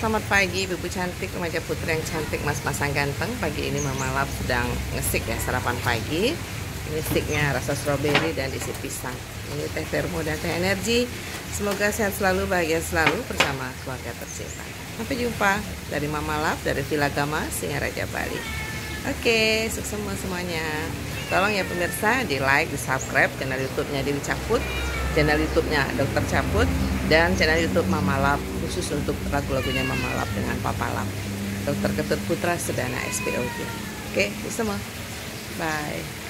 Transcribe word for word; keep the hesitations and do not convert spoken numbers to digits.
selamat pagi Ibu cantik, remaja putri yang cantik, mas-mas yang ganteng. Pagi ini Mama Love sedang ngesik ya, sarapan pagi. Ini stiknya rasa stroberi dan isi pisang. Ini teh termo dan teh energi. Semoga sehat selalu, bahagia selalu bersama keluarga tercinta. Sampai jumpa dari Mama Love, dari Villa Gama, Singaraja, Bali. Oke, sukses semua semuanya. Tolong ya pemirsa, di like, di subscribe channel YouTube-nya Dewi Caput, channel YouTube-nya Dokter Caput, dan channel YouTube Mama Love khusus untuk lagu-lagunya Mama Love dengan Papa Love, Dokter Ketut Putra Sedana S P O G. Oke, semua. Bye.